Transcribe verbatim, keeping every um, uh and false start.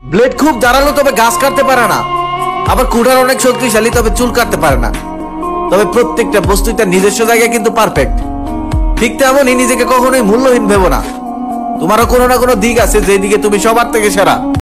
Blade খুব ধারালো তবে গাছ কাটতে পারে না, আবার কুঠার অনেক শক্তিশালী তবে চুল কাটতে পারে না। তবে প্রত্যেকটা বস্তুই তার নিজস্ব জায়গায় কিন্তু পারফেক্ট। ঠিক তেমনই নিজেকে কখনোই মূল্যহীন ভেবো না। তোমারও কোনো না কোনো দিক আছে যে দিকে তুমি সবার থেকে সেরা।